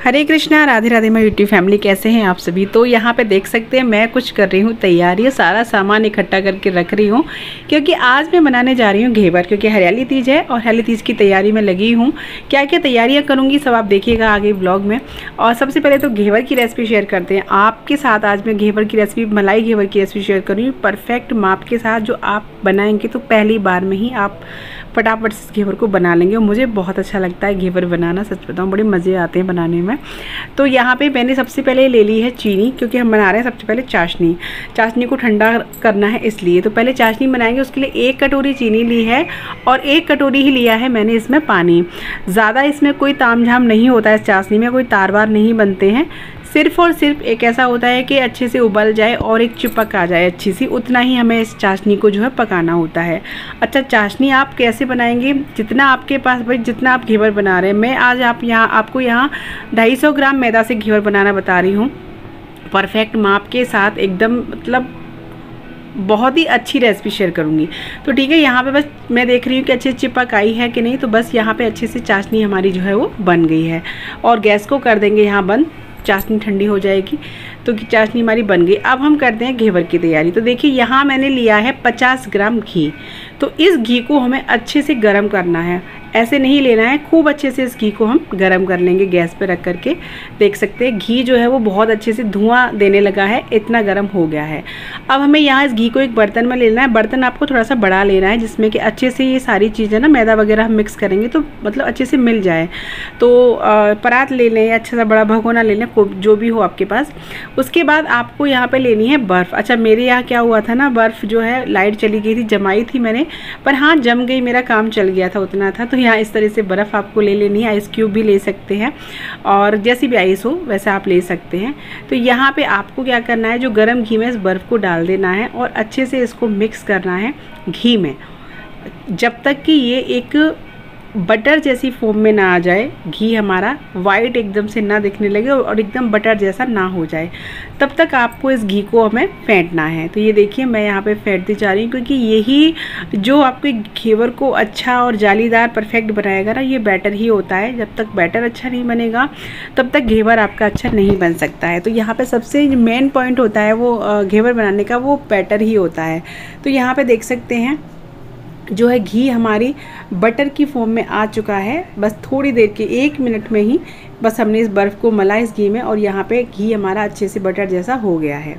हरे कृष्णा, राधे राधे। मैं YouTube family, कैसे हैं आप सभी। तो यहाँ पे देख सकते हैं मैं कुछ कर रही हूँ तैयारी, सारा सामान इकट्ठा करके रख रही हूँ क्योंकि आज मैं बनाने जा रही हूँ घेवर, क्योंकि हरियाली तीज है और हरियाली तीज की तैयारी में लगी हूँ। क्या क्या तैयारियाँ करूँगी सब आप देखिएगा आगे ब्लॉग में। और सबसे पहले तो घेवर की रेसिपी शेयर करते हैं आपके साथ। आज मैं घेवर की रेसिपी, मलाई घेवर की रेसिपी शेयर करूँगी परफेक्ट माप के साथ, जो आप बनाएंगे तो पहली बार में ही आप फटाफट से घेवर को बना लेंगे। और मुझे बहुत अच्छा लगता है घेवर बनाना, सच बताऊँ बड़े मज़े आते हैं बनाने में। तो यहाँ पे मैंने सबसे पहले ले ली है चीनी, क्योंकि हम बना रहे हैं सबसे पहले चाशनी को ठंडा करना है इसलिए। तो पहले चाशनी बनाएंगे, उसके लिए 1 कटोरी चीनी ली है और 1 कटोरी ही लिया है मैंने इसमें पानी। ज़्यादा इसमें कोई तामझाम नहीं होता है, इस चाशनी में कोई तार वार नहीं बनते हैं। सिर्फ और सिर्फ एक ऐसा होता है कि अच्छे से उबल जाए और एक चिपक आ जाए अच्छी सी, उतना ही हमें इस चाशनी को जो है पकाना होता है। अच्छा, चाशनी आप कैसे बनाएंगे, जितना आपके पास भाई, जितना आप घेवर बना रहे हैं। मैं आज आपको यहाँ 250 ग्राम मैदा से घेवर बनाना बता रही हूँ, परफेक्ट माप के साथ, एकदम मतलब बहुत ही अच्छी रेसिपी शेयर करूँगी। तो ठीक है, यहाँ पे बस मैं देख रही हूँ कि अच्छे चिपक आई है कि नहीं। तो बस यहाँ पे अच्छे से चाशनी हमारी जो है वो बन गई है और गैस को कर देंगे यहाँ बंद। चाशनी ठंडी हो जाएगी तो चाशनी हमारी बन गई। अब हम करते हैं घेवर की तैयारी। तो देखिए यहाँ मैंने लिया है 50 ग्राम घी। तो इस घी को हमें अच्छे से गर्म करना है, ऐसे नहीं लेना है, खूब अच्छे से इस घी को हम गर्म कर लेंगे गैस पे रख करके। देख सकते हैं घी जो है वो बहुत अच्छे से धुआं देने लगा है, इतना गर्म हो गया है। अब हमें यहाँ इस घी को एक बर्तन में लेना है। बर्तन आपको थोड़ा सा बड़ा लेना है, जिसमें कि अच्छे से ये सारी चीज़ें ना, मैदा वगैरह हम मिक्स करेंगे तो मतलब अच्छे से मिल जाए। तो परात ले लें या अच्छा सा बड़ा भगोना ले लें, जो भी हो आपके पास। उसके बाद आपको यहाँ पे लेनी है बर्फ़। अच्छा, मेरे यहाँ क्या हुआ था ना, बर्फ़ जो है लाइट चली गई थी, जमाई थी मैंने, पर हाँ जम गई, मेरा काम चल गया था, उतना था। तो यहाँ इस तरह से बर्फ़ आपको ले लेनी है। आइस क्यूब भी ले सकते हैं और जैसी भी आइस हो वैसा आप ले सकते हैं। तो यहाँ पे आपको क्या करना है, जो गर्म घी में इस बर्फ़ को डाल देना है और अच्छे से इसको मिक्स करना है घी में, जब तक कि ये एक बटर जैसी फॉर्म में ना आ जाए, घी हमारा वाइट एकदम से ना दिखने लगे और एकदम बटर जैसा ना हो जाए, तब तक आपको इस घी को हमें फेंटना है। तो ये देखिए मैं यहाँ पे फेंटती जा रही हूँ, क्योंकि यही जो आपके घेवर को अच्छा और जालीदार परफेक्ट बनाएगा ना, ये बैटर ही होता है। जब तक बैटर अच्छा नहीं बनेगा तब तक घेवर आपका अच्छा नहीं बन सकता है। तो यहाँ पर सबसे मेन पॉइंट होता है वो घेवर बनाने का, वो बैटर ही होता है। तो यहाँ पर देख सकते हैं जो है घी हमारी बटर की फॉर्म में आ चुका है। बस थोड़ी देर के 1 मिनट में ही बस हमने इस बर्फ़ को मला इस घी में, और यहाँ पे घी हमारा अच्छे से बटर जैसा हो गया है।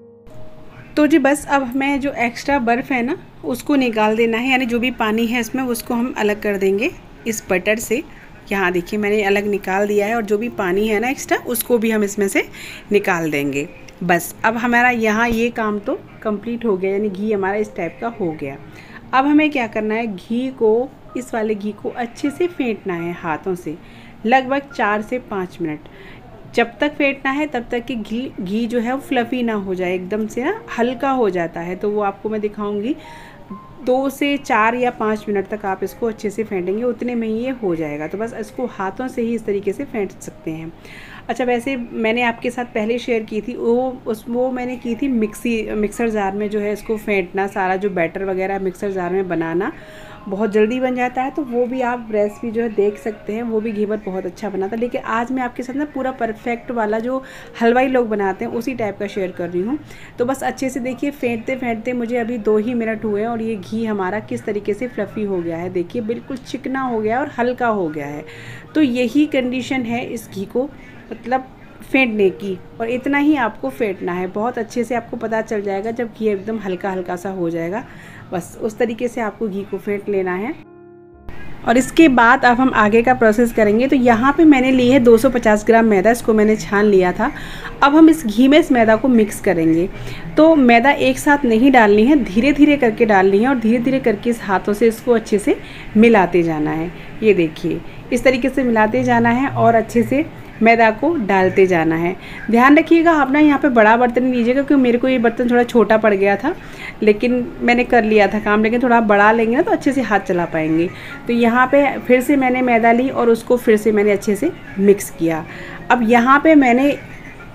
तो जी बस अब हमें जो एक्स्ट्रा बर्फ़ है ना उसको निकाल देना है, यानी जो भी पानी है इसमें उसको हम अलग कर देंगे इस बटर से। यहाँ देखिए मैंने अलग निकाल दिया है और जो भी पानी है ना एक्स्ट्रा उसको भी हम इसमें से निकाल देंगे। बस अब हमारा यहाँ ये काम तो कंप्लीट हो गया, यानी घी हमारा इस टाइप का हो गया। अब हमें क्या करना है, घी को, इस वाले घी को अच्छे से फेंटना है हाथों से, लगभग 4 से 5 मिनट। जब तक फेंटना है तब तक कि घी जो है वो फ्लफ़ी ना हो जाए, एकदम से ना हल्का हो जाता है। तो वो आपको मैं दिखाऊंगी। 2 से 4 या 5 मिनट तक आप इसको अच्छे से फेंटेंगे, उतने में ही ये हो जाएगा। तो बस इसको हाथों से ही इस तरीके से फेंट सकते हैं। अच्छा, वैसे मैंने आपके साथ पहले शेयर की थी, वो मैंने की थी मिक्सर जार में जो है इसको फेंटना, सारा जो बैटर वगैरह मिक्सर जार में बनाना, बहुत जल्दी बन जाता है। तो वो भी आप रेसिपी जो है देख सकते हैं, वो भी घेवर बहुत अच्छा बनाता है। लेकिन आज मैं आपके साथ ना पूरा परफेक्ट वाला जो हलवाई लोग बनाते हैं उसी टाइप का शेयर कर रही हूँ। तो बस अच्छे से देखिए फेंटते फेंटते मुझे अभी 2 ही मिनट हुए और ये घी हमारा किस तरीके से फ्लफ़ी हो गया है। देखिए बिल्कुल चिकना हो गया और हल्का हो गया है। तो यही कंडीशन है इस घी को मतलब फेंटने की, और इतना ही आपको फेंटना है। बहुत अच्छे से आपको पता चल जाएगा जब घी एकदम हल्का हल्का सा हो जाएगा। बस उस तरीके से आपको घी को फेंट लेना है। और इसके बाद अब हम आगे का प्रोसेस करेंगे। तो यहाँ पे मैंने ली है 250 ग्राम मैदा, इसको मैंने छान लिया था। अब हम इस घी में इस मैदा को मिक्स करेंगे। तो मैदा एक साथ नहीं डालनी है, धीरे धीरे करके डालनी है और धीरे धीरे करके इस हाथों से इसको अच्छे से मिलाते जाना है। ये देखिए इस तरीके से मिलाते जाना है और अच्छे से मैदा को डालते जाना है। ध्यान रखिएगा आप ना यहाँ पे बड़ा बर्तन लीजिएगा, क्योंकि मेरे को ये बर्तन थोड़ा छोटा पड़ गया था, लेकिन मैंने कर लिया था काम। लेकिन थोड़ा बड़ा लेंगे ना तो अच्छे से हाथ चला पाएंगे। तो यहाँ पे फिर से मैंने मैदा ली और उसको फिर से मैंने अच्छे से मिक्स किया। अब यहाँ पे मैंने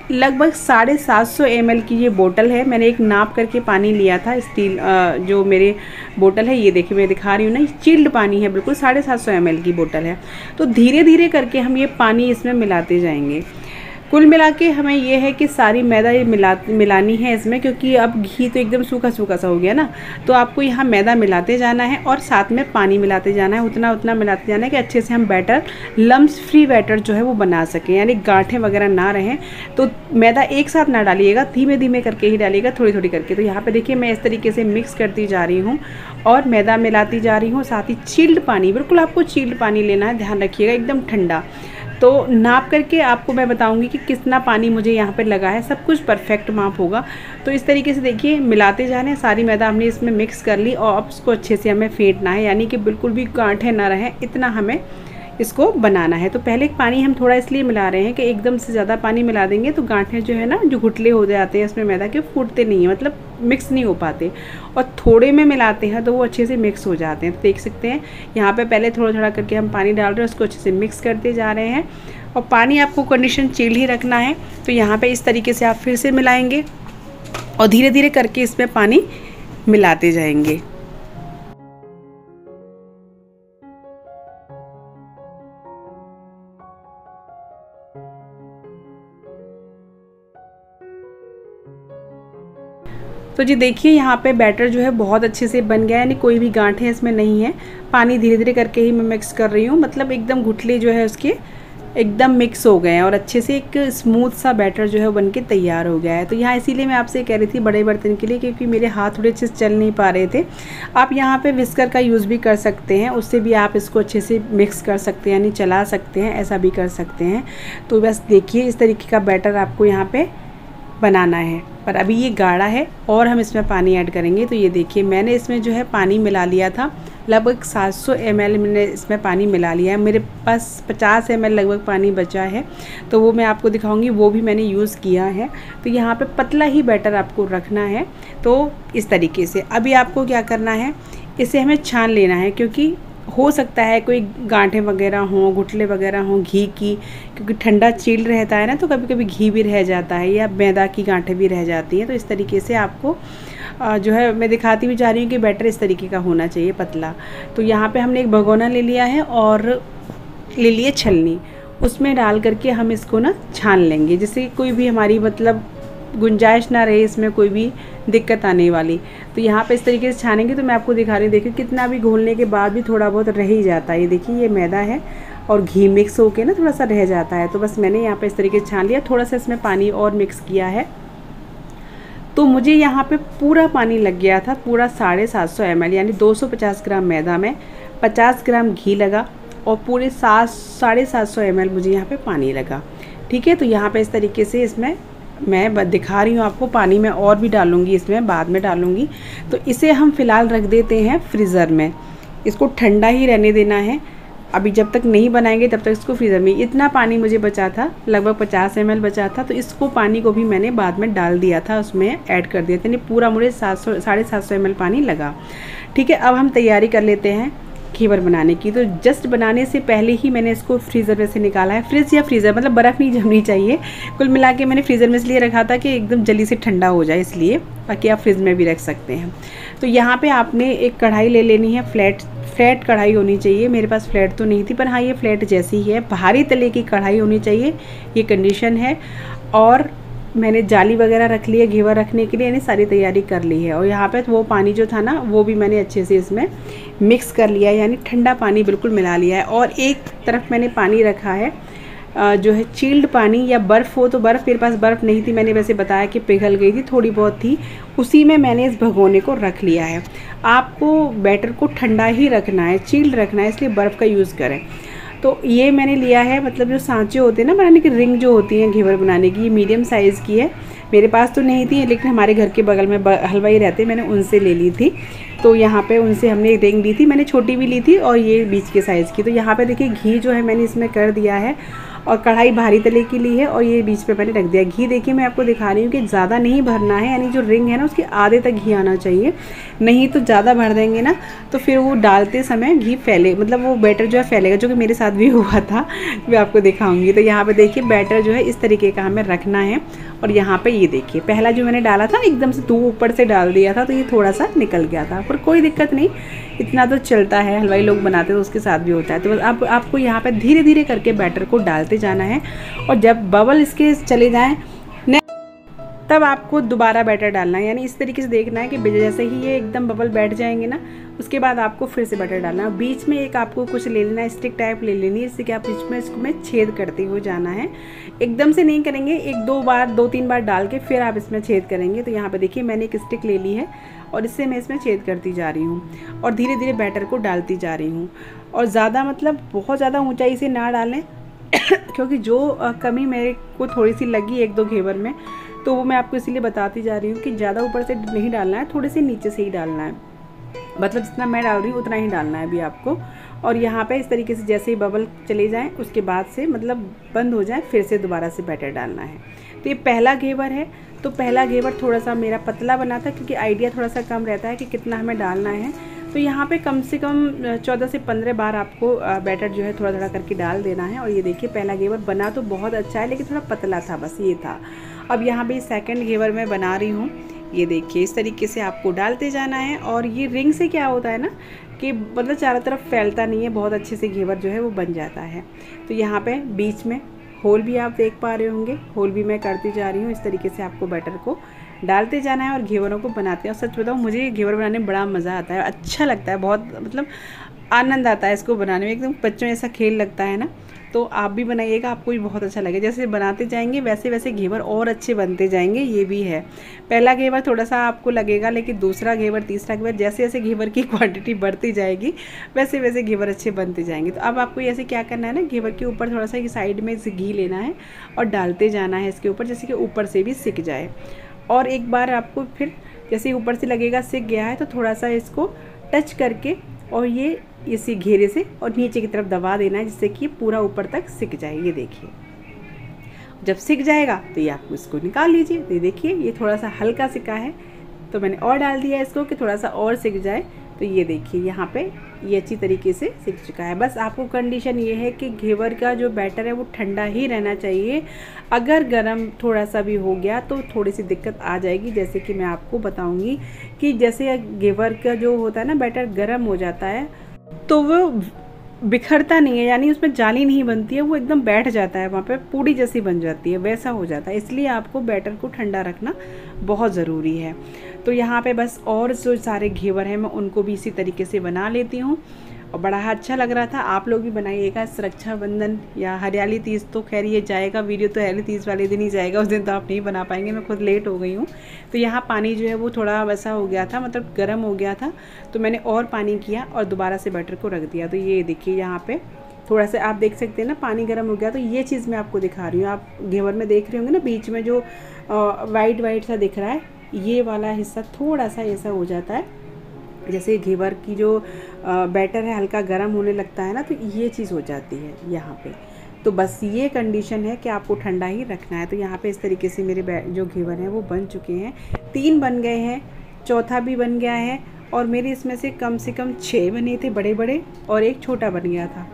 लगभग 750 ml की ये बोतल है। मैंने एक नाप करके पानी लिया था, स्टील जो मेरे बोतल है, ये देखिए मैं दिखा रही हूँ ना, चिल्ड पानी है, बिल्कुल 750 ml की बोतल है। तो धीरे धीरे करके हम ये पानी इसमें मिलाते जाएंगे। कुल मिला के हमें ये है कि सारी मैदा ये मिलानी है इसमें, क्योंकि अब घी तो एकदम सूखा सूखा सा हो गया ना, तो आपको यहाँ मैदा मिलाते जाना है और साथ में पानी मिलाते जाना है, उतना उतना मिलाते जाना है कि अच्छे से हम बैटर, लम्स फ्री बैटर जो है वो बना सकें, यानी गांठें वगैरह ना रहें। तो मैदा एक साथ ना डालिएगा, धीमे धीमे करके ही डालिएगा, थोड़ी थोड़ी करके। तो यहाँ पर देखिए मैं इस तरीके से मिक्स करती जा रही हूँ और मैदा मिलाती जा रही हूँ। साथ ही चिल्ड पानी, बिल्कुल आपको चिल्ड पानी लेना है, ध्यान रखिएगा, एकदम ठंडा। तो नाप करके आपको मैं बताऊंगी कि कितना पानी मुझे यहाँ पे लगा है, सब कुछ परफेक्ट माप होगा। तो इस तरीके से देखिए मिलाते जाने, सारी मैदा हमने इसमें मिक्स कर ली और अब इसको अच्छे से हमें फेंटना है, यानी कि बिल्कुल भी गांठें ना रहें, इतना हमें इसको बनाना है। तो पहले पानी हम थोड़ा इसलिए मिला रहे हैं कि एकदम से ज़्यादा पानी मिला देंगे तो गांठें जो है ना, जो गुठले हो जाते हैं इसमें मैदा के, फूटते नहीं हैं, मतलब मिक्स नहीं हो पाते। और थोड़े में मिलाते हैं तो वो अच्छे से मिक्स हो जाते हैं। तो देख सकते हैं यहाँ पे पहले थोड़ा थोड़ा करके हम पानी डाल रहे हैं, उसको अच्छे से मिक्स करते जा रहे हैं। और पानी आपको कंडीशन चिल्ड ही रखना है। तो यहाँ पे इस तरीके से आप फिर से मिलाएंगे और धीरे धीरे करके इसमें पानी मिलाते जाएंगे। तो जी देखिए यहाँ पे बैटर जो है बहुत अच्छे से बन गया है, यानी कोई भी गांठें इसमें नहीं है। पानी धीरे धीरे करके ही मैं मिक्स कर रही हूँ, मतलब एकदम गुठले जो है उसके एकदम मिक्स हो गए हैं और अच्छे से एक स्मूथ सा बैटर जो है बन के तैयार हो गया है। तो यहाँ इसीलिए मैं आपसे कह रही थी बड़े बर्तन के लिए, क्योंकि मेरे हाथ थोड़े अच्छे से चल नहीं पा रहे थे। आप यहाँ पे विस्कर का यूज़ भी कर सकते हैं, उससे भी आप इसको अच्छे से मिक्स कर सकते हैं, यानी चला सकते हैं, ऐसा भी कर सकते हैं। तो बस देखिए इस तरीके का बैटर आपको यहाँ पे बनाना है। पर अभी ये गाढ़ा है और हम इसमें पानी ऐड करेंगे। तो ये देखिए मैंने इसमें जो है पानी मिला लिया था, लगभग 700 ml मैंने इसमें पानी मिला लिया है। मेरे पास 50 ml लगभग पानी बचा है, तो वो मैं आपको दिखाऊंगी, वो भी मैंने यूज़ किया है। तो यहाँ पे पतला ही बैटर आपको रखना है। तो इस तरीके से अभी आपको क्या करना है, इसे हमें छान लेना है, क्योंकि हो सकता है कोई गांठें वगैरह हों, गुठले वगैरह हों घी की, क्योंकि ठंडा चिल्ड रहता है ना, तो कभी कभी घी भी रह जाता है या मैदा की गांठें भी रह जाती हैं। तो इस तरीके से आपको जो है मैं दिखाती भी जा रही हूँ कि बैटर इस तरीके का होना चाहिए, पतला। तो यहाँ पे हमने एक भगोना ले लिया है और ले लिए छलनी, उसमें डाल करके हम इसको ना छान लेंगे, जिससे कोई भी हमारी मतलब गुंजाइश ना रहे इसमें कोई भी दिक्कत आने वाली। तो यहाँ पे इस तरीके से छानेंगे। तो मैं आपको दिखा रही हूँ, देखिए कितना भी घोलने के बाद भी थोड़ा बहुत रह ही जाता है। ये देखिए ये मैदा है और घी मिक्स होके ना थोड़ा सा रह जाता है। तो बस मैंने यहाँ पे इस तरीके से छान लिया, थोड़ा सा इसमें पानी और मिक्स किया है। तो मुझे यहाँ पे पूरा पानी लग गया था, पूरा 750 ml, यानी 250 ग्राम मैदा में 50 ग्राम घी लगा और पूरे 750 ml मुझे यहाँ पे पानी लगा। ठीक है, तो यहाँ पे इस तरीके से इसमें मैं दिखा रही हूँ आपको, पानी में और भी डालूंगी, इसमें बाद में डालूंगी। तो इसे हम फ़िलहाल रख देते हैं फ्रीज़र में, इसको ठंडा ही रहने देना है। अभी जब तक नहीं बनाएंगे तब तक इसको फ्रीज़र में। इतना पानी मुझे बचा था, लगभग 50 ml बचा था, तो इसको पानी को भी मैंने बाद में डाल दिया था, उसमें ऐड कर दिया था, यानी पूरा मुझे 750 ml पानी लगा। ठीक है, अब हम तैयारी कर लेते हैं घेवर बनाने की। तो जस्ट बनाने से पहले ही मैंने इसको फ्रीज़र में से निकाला है। फ्रिज या फ्रीज़र, मतलब बर्फ़ नहीं जमनी चाहिए। कुल मिला के मैंने फ्रीज़र में इसलिए रखा था कि एकदम जल्दी से ठंडा हो जाए, इसलिए, बाकी आप फ्रिज में भी रख सकते हैं। तो यहाँ पे आपने एक कढ़ाई ले लेनी है, फ्लैट कढ़ाई होनी चाहिए। मेरे पास फ्लैट तो नहीं थी, पर हाँ ये फ्लैट जैसी ही है, भारी तले की कढ़ाई होनी चाहिए, ये कंडीशन है। और मैंने जाली वगैरह रख ली है घेवर रखने के लिए, यानी सारी तैयारी कर ली है। और यहाँ पे वो पानी जो था ना, वो भी मैंने अच्छे से इसमें मिक्स कर लिया है, यानी ठंडा पानी बिल्कुल मिला लिया है। और एक तरफ मैंने पानी रखा है जो है चिल्ड पानी, या बर्फ़ हो तो बर्फ़, मेरे पास बर्फ़ नहीं थी, मैंने वैसे बताया कि पिघल गई थी, थोड़ी बहुत थी, उसी में मैंने इस भगोने को रख लिया है। आपको बैटर को ठंडा ही रखना है, चिल्ड रखना है, इसलिए बर्फ़ का यूज़ करें। तो ये मैंने लिया है, मतलब जो सांचे होते हैं ना बनाने की, रिंग जो होती हैं घेवर बनाने की, ये मीडियम साइज़ की है। मेरे पास तो नहीं थी, लेकिन हमारे घर के बगल में हलवाई रहते, मैंने उनसे ले ली थी। तो यहाँ पे उनसे हमने एक रिंग ली थी, मैंने छोटी भी ली थी और ये बीच के साइज़ की। तो यहाँ पे देखिए घी जो है मैंने इसमें कर दिया है और कढ़ाई भारी तले की ली है और ये बीच पे मैंने रख दिया। घी देखिए मैं आपको दिखा रही हूँ कि ज़्यादा नहीं भरना है, यानी जो रिंग है ना उसके आधे तक घी आना चाहिए, नहीं तो ज़्यादा भर देंगे ना तो फिर वो डालते समय घी फैले, मतलब वो बैटर जो है फैलेगा, जो कि मेरे साथ भी हुआ था, मैं आपको दिखाऊंगी। तो यहाँ पे देखिए बैटर जो है इस तरीके का हमें रखना है। और यहाँ पे ये देखिए पहला जो मैंने डाला था एकदम से दो ऊपर से डाल दिया था तो ये थोड़ा सा निकल गया था, पर कोई दिक्कत नहीं, इतना तो चलता है, हलवाई लोग बनाते हैं तो उसके साथ भी होता है। तो बस आपको यहाँ पे धीरे धीरे करके बैटर को डालते जाना है और जब बबल इसके चले जाएं तब आपको दोबारा बैटर डालना है, यानी इस तरीके से देखना है कि जैसे ही ये एकदम बबल बैठ जाएंगे ना उसके बाद आपको फिर से बैटर डालना है। बीच में एक आपको कुछ ले लेना है, स्टिक टाइप ले लेनी है, इससे कि आप बीच में इसको में छेद करते हुए जाना है, एकदम से नहीं करेंगे, एक दो तीन बार डाल के फिर आप इसमें छेद करेंगे। तो यहाँ पे देखिए मैंने एक स्टिक ले ली है और इससे मैं इसमें छेद करती जा रही हूँ और धीरे धीरे बैटर को डालती जा रही हूँ। और ज़्यादा मतलब बहुत ज़्यादा ऊँचाई से ना डालें क्योंकि जो कमी मेरे को थोड़ी सी लगी एक दो घेवर में, तो वो मैं आपको इसीलिए बताती जा रही हूँ कि ज़्यादा ऊपर से नहीं डालना है, थोड़े से नीचे से ही डालना है, मतलब जितना मैं डाल रही हूँ उतना ही डालना है अभी आपको। और यहाँ पे इस तरीके से जैसे ही बबल चले जाएं उसके बाद से मतलब बंद हो जाए फिर से दोबारा से बैटर डालना है। तो ये पहला घेवर है, तो पहला घेवर थोड़ा सा मेरा पतला बना था क्योंकि आइडिया थोड़ा सा कम रहता है कि कितना हमें डालना है। तो यहाँ पे कम से कम 14 से 15 बार आपको बैटर जो है थोड़ा थोड़ा करके डाल देना है। और ये देखिए पहला घेवर बना तो बहुत अच्छा है लेकिन थोड़ा पतला था, बस ये था। अब यहाँ पे सेकंड घेवर मैं बना रही हूँ, ये देखिए इस तरीके से आपको डालते जाना है। और ये रिंग से क्या होता है ना कि मतलब चारों तरफ फैलता नहीं है, बहुत अच्छे से घेवर जो है वो बन जाता है। तो यहाँ पे बीच में होल भी आप देख पा रहे होंगे, होल भी मैं करती जा रही हूँ। इस तरीके से आपको बैटर को डालते जाना है और घेवरों को बनाते हैं। और सच बताऊँ मुझे घेवर बनाने में बड़ा मज़ा आता है, अच्छा लगता है, बहुत मतलब आनंद आता है इसको बनाने में, एकदम बच्चों जैसा खेल लगता है ना। तो आप भी बनाइएगा, आपको भी बहुत अच्छा लगेगा। जैसे बनाते जाएंगे वैसे वैसे घेवर और अच्छे बनते जाएंगे। ये भी है, पहला घेवर थोड़ा सा आपको लगेगा लेकिन दूसरा घेवर तीसरा घेवर जैसे जैसे घेवर की क्वांटिटी बढ़ती जाएगी वैसे वैसे घेवर अच्छे बनते जाएंगे। तो अब आपको ऐसे क्या करना है ना, घेवर के ऊपर थोड़ा सा साइड में से घी लेना है और डालते जाना है इसके ऊपर, जैसे कि ऊपर से भी सिक जाए। और एक बार आपको फिर जैसे ऊपर से लगेगा सिक गया है तो थोड़ा सा इसको टच करके और ये इसी घेरे से और नीचे की तरफ दबा देना है जिससे कि पूरा ऊपर तक सिक जाए। ये देखिए जब सिक जाएगा तो ये आप इसको निकाल लीजिए। तो ये देखिए ये थोड़ा सा हल्का सिका है तो मैंने और डाल दिया इसको कि थोड़ा सा और सिक जाए। तो ये देखिए यहाँ पे ये अच्छी तरीके से सिक चुका है। बस आपको कंडीशन ये है कि घेवर का जो बैटर है वो ठंडा ही रहना चाहिए, अगर गर्म थोड़ा सा भी हो गया तो थोड़ी सी दिक्कत आ जाएगी। जैसे कि मैं आपको बताऊंगी कि जैसे घेवर का जो होता है ना बैटर गर्म हो जाता है तो वो बिखरता नहीं है, यानी उसमें जाली नहीं बनती है, वो एकदम बैठ जाता है, वहाँ पे पूड़ी जैसी बन जाती है, वैसा हो जाता है। इसलिए आपको बैटर को ठंडा रखना बहुत ज़रूरी है। तो यहाँ पे बस और जो सारे घेवर हैं मैं उनको भी इसी तरीके से बना लेती हूँ और बड़ा अच्छा लग रहा था। आप लोग भी बनाइएगा। रक्षाबंधन या हरियाली तीज तो खैर ये जाएगा वीडियो तो हरियाली तीज वाले दिन ही जाएगा, उस दिन तो आप नहीं बना पाएंगे, मैं खुद लेट हो गई हूँ। तो यहाँ पानी जो है वो थोड़ा वैसा हो गया था, मतलब गर्म हो गया था, तो मैंने और पानी किया और दोबारा से बैटर को रख दिया। तो ये देखिए यहाँ पे थोड़ा सा आप देख सकते हैं ना पानी गर्म हो गया। तो ये चीज़ मैं आपको दिखा रही हूँ, आप घेवर में देख रहे होंगे ना बीच में जो वाइट वाइट सा दिख रहा है, ये वाला हिस्सा थोड़ा सा ऐसा हो जाता है, जैसे घेवर की जो बैटर है हल्का गर्म होने लगता है ना, तो ये चीज़ हो जाती है यहाँ पे। तो बस ये कंडीशन है कि आपको ठंडा ही रखना है। तो यहाँ पे इस तरीके से मेरे जो घेवर हैं वो बन चुके हैं, 3 बन गए हैं, चौथा भी बन गया है और मेरे इसमें से कम 6 बने थे बड़े बड़े और एक छोटा बन गया था।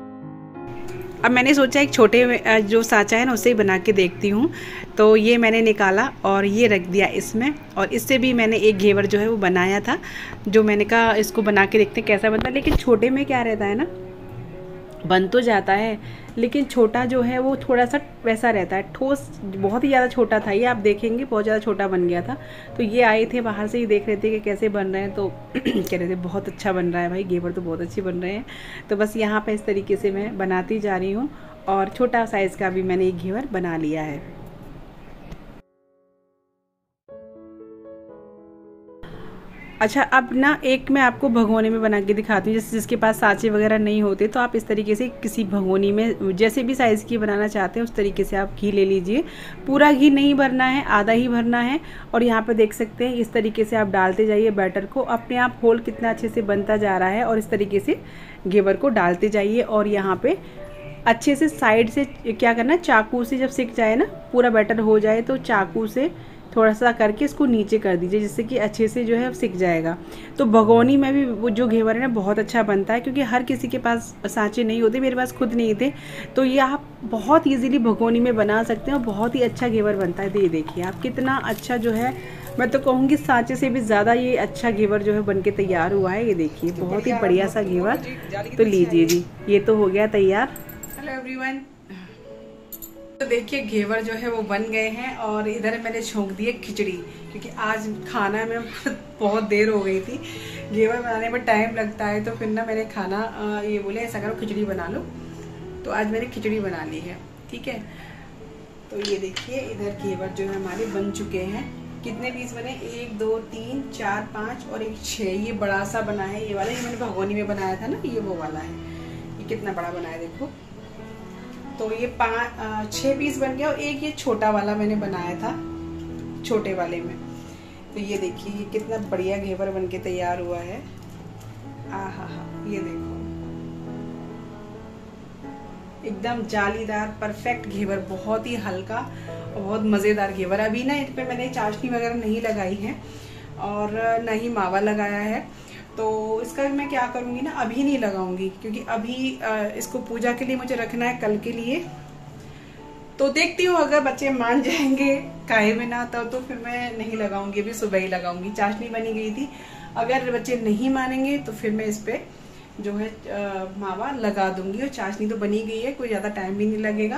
अब मैंने सोचा एक छोटे जो साँचा है ना उससे ही बना के देखती हूँ। तो ये मैंने निकाला और ये रख दिया इसमें, और इससे भी मैंने एक घेवर जो है वो बनाया था, जो मैंने कहा इसको बना के देखते हैं कैसा बनता है। लेकिन छोटे में क्या रहता है ना, बन तो जाता है लेकिन छोटा जो है वो थोड़ा सा वैसा रहता है, ठोस बहुत ही ज़्यादा छोटा था ये, आप देखेंगे बहुत ज़्यादा छोटा बन गया था। तो ये आए थे बाहर से ही देख रहे थे कि कैसे बन रहे हैं, तो कह रहे थे बहुत अच्छा बन रहा है भाई, घेवर तो बहुत अच्छे बन रहे हैं। तो बस यहाँ पे इस तरीके से मैं बनाती जा रही हूँ और छोटा साइज़ का भी मैंने एक घेवर बना लिया है। अच्छा, अब ना एक मैं आपको भगोने में बना के दिखाती हूँ। जैसे जिसके पास साँचे वगैरह नहीं होते तो आप इस तरीके से किसी भगोनी में जैसे भी साइज़ की बनाना चाहते हैं उस तरीके से आप घी ले लीजिए। पूरा घी नहीं भरना है, आधा ही भरना है। और यहाँ पे देख सकते हैं इस तरीके से आप डालते जाइए बैटर को। अपने आप होल कितना अच्छे से बनता जा रहा है। और इस तरीके से घेवर को डालते जाइए। और यहाँ पर अच्छे से साइड से क्या करना है, चाकू से जब सिक जाए ना, पूरा बैटर हो जाए तो चाकू से थोड़ा सा करके इसको नीचे कर दीजिए, जिससे कि अच्छे से जो है सिक जाएगा। तो भगोनी में भी वो जो घेवर है ना बहुत अच्छा बनता है, क्योंकि हर किसी के पास सांचे नहीं होते, मेरे पास खुद नहीं थे। तो ये आप बहुत ईजीली भगोनी में बना सकते हैं और बहुत ही अच्छा घेवर बनता है। तो ये देखिए आप कितना अच्छा जो है, मैं तो कहूँगी सांचे से भी ज़्यादा ये अच्छा घेवर जो है बन के तैयार हुआ है। ये देखिए बहुत ही बढ़िया सा घेवर। तो लीजिए जी, ये तो हो गया तैयार। हेलो एवरीवन, तो देखिए घेवर जो है वो बन गए हैं। और इधर मैंने छोंक दिए खिचड़ी, क्योंकि आज खाना में बहुत देर हो गई थी। घेवर बनाने में टाइम लगता है, तो फिर ना मैंने खाना ये बोले ऐसा करो खिचड़ी बना लो। तो आज मैंने खिचड़ी बना ली है, ठीक है। तो ये देखिए इधर घेवर जो है हमारे बन चुके हैं। कितने पीस बने, 1 2 3 4 5 और 1 6। ये बड़ा सा बना है, ये वाला ये मैंने भगोनी में बनाया था ना, ये वो वाला है। ये कितना बड़ा बना है देखो। तो ये 6 पीस बन गया और एक ये छोटा वाला मैंने बनाया था छोटे वाले में। तो ये देखिए ये कितना बढ़िया घेवर बन के तैयार हुआ है। आहा हा, ये देखो एकदम जालीदार परफेक्ट घेवर, बहुत ही हल्का और बहुत मज़ेदार घेवर। अभी ना इस पे मैंने चाशनी वगैरह नहीं लगाई है और न ही मावा लगाया है। तो इसका मैं क्या करूँगी ना, अभी नहीं लगाऊंगी, क्योंकि अभी इसको पूजा के लिए मुझे रखना है कल के लिए। तो देखती हूँ अगर बच्चे मान जाएंगे काहे में ना, तब तो फिर मैं नहीं लगाऊंगी, अभी सुबह ही लगाऊंगी। चाशनी बनी गई थी, अगर बच्चे नहीं मानेंगे तो फिर मैं इस पे जो है मावा लगा दूंगी। और चाशनी तो बनी गई है, कोई ज़्यादा टाइम भी नहीं लगेगा।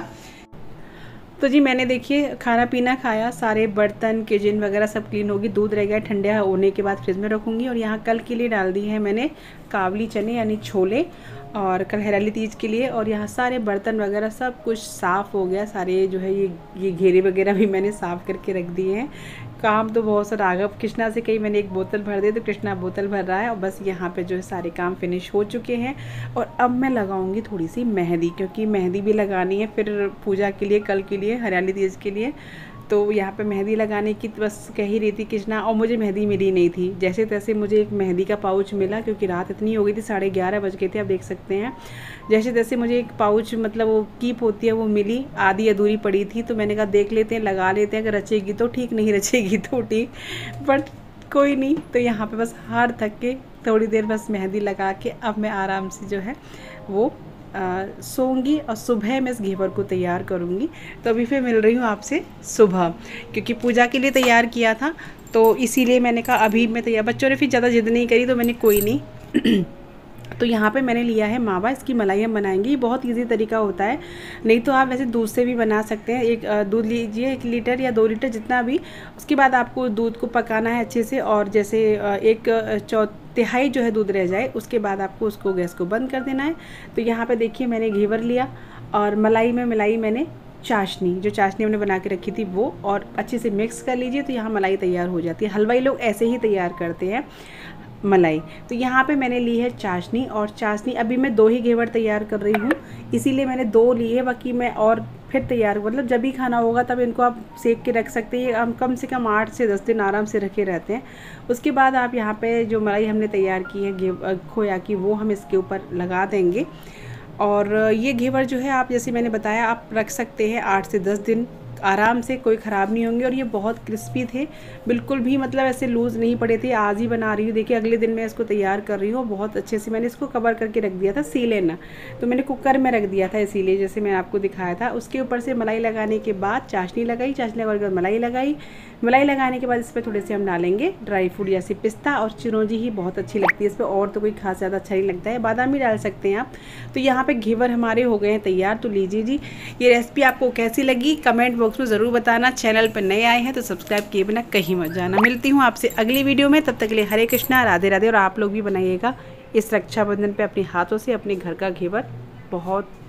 तो जी मैंने देखिए खाना पीना खाया, सारे बर्तन किचन वगैरह सब क्लीन होगी। दूध रह गया, ठंडा होने के बाद फ्रिज में रखूँगी। और यहाँ कल के लिए डाल दी है मैंने काबली चने यानी छोले, और कल हरियाली तीज के लिए। और यहाँ सारे बर्तन वगैरह सब कुछ साफ़ हो गया, सारे जो है ये घेरे वगैरह भी मैंने साफ़ करके रख दिए हैं। काम तो बहुत सारा राघव कृष्णा से कही मैंने एक बोतल भर दी, तो कृष्णा बोतल भर रहा है। और बस यहाँ पे जो है सारे काम फिनिश हो चुके हैं। और अब मैं लगाऊंगी थोड़ी सी मेहंदी, क्योंकि मेहंदी भी लगानी है फिर पूजा के लिए, कल के लिए, हरियाली तीज के लिए। तो यहाँ पे मेहंदी लगाने की बस कह ही रही थी कृष्णा, और मुझे मेहंदी मिली नहीं थी। जैसे तैसे मुझे एक मेहंदी का पाउच मिला, क्योंकि रात इतनी हो गई थी, 11:30 बज गए थे, आप देख सकते हैं। जैसे तैसे मुझे एक पाउच, मतलब वो कीप होती है, वो मिली, आधी अधूरी पड़ी थी। तो मैंने कहा देख लेते हैं, लगा लेते हैं, अगर रचेगी तो ठीक, नहीं रचेगी तो ठीक, बट कोई नहीं। तो यहाँ पे बस हार थक के थोड़ी देर बस मेहंदी लगा के अब मैं आराम से जो है वो सोऊंगी। और सुबह मैं इस घेवर को तैयार करूंगी। तो अभी फिर मिल रही हूँ आपसे सुबह, क्योंकि पूजा के लिए तैयार किया था, तो इसीलिए मैंने कहा अभी मैं तैयार। बच्चों ने फिर ज़्यादा जिद नहीं करी, तो मैंने कोई नहीं। तो यहाँ पे मैंने लिया है मावा, इसकी मलाई हम बनाएंगे। ये बहुत इजी तरीका होता है, नहीं तो आप वैसे दूध से भी बना सकते हैं। एक दूध लीजिए 1 लीटर या 2 लीटर जितना भी। उसके बाद आपको दूध को पकाना है अच्छे से, और जैसे 1/4 जो है दूध रह जाए, उसके बाद आपको उसको गैस को बंद कर देना है। तो यहाँ पे देखिए मैंने घेवर लिया, और मलाई में मिलाई मैंने चाशनी, जो चाशनी हमने बना के रखी थी वो, और अच्छे से मिक्स कर लीजिए। तो यहाँ मलाई तैयार हो जाती है। हलवाई लोग ऐसे ही तैयार करते हैं मलाई। तो यहाँ पे मैंने ली है चाशनी, और चाशनी अभी मैं 2 ही घेवर तैयार कर रही हूँ, इसीलिए मैंने 2 लिए। बाकी मैं और फिर तैयार, मतलब जब भी खाना होगा तब इनको आप सेक के रख सकते हैं। हम कम से कम 8 से 10 दिन आराम से रखे रहते हैं। उसके बाद आप यहाँ पे जो मलाई हमने तैयार की है खोया की, वो हम इसके ऊपर लगा देंगे। और ये घेवर जो है आप जैसे मैंने बताया आप रख सकते हैं 8 से 10 दिन आराम से, कोई ख़राब नहीं होंगे। और ये बहुत क्रिस्पी थे, बिल्कुल भी मतलब ऐसे लूज़ नहीं पड़े थे। आज ही बना रही हूँ, देखिए अगले दिन मैं इसको तैयार कर रही हूँ। बहुत अच्छे से मैंने इसको कवर करके रख दिया था, सीले ना, तो मैंने कुकर में रख दिया था, इसीलिए जैसे मैंने आपको दिखाया था। उसके ऊपर से मलाई लगाने के बाद चाशनी लगाई, चाशनी लगाने के बाद मलाई लगाई। मलाई लगाने के बाद इस पर थोड़े से हम डालेंगे ड्राई फ्रूट, जैसे पिस्ता और चिरौंजी ही बहुत अच्छी लगती है इस पर, और तो कोई खास ज़्यादा अच्छा नहीं लगता है। बादाम भी डाल सकते हैं आप। तो यहाँ पे घेवर हमारे हो गए हैं तैयार। तो लीजिए जी, ये रेसिपी आपको कैसी लगी कमेंट बॉक्स में ज़रूर बताना। चैनल पर नए आए हैं तो सब्सक्राइब किए बिना कहीं मत जाना। मिलती हूँ आपसे अगली वीडियो में, तब तक के लिए हरे कृष्णा, राधे राधे। और आप लोग भी बनाइएगा इस रक्षाबंधन पे अपने हाथों से अपने घर का घेवर। बहुत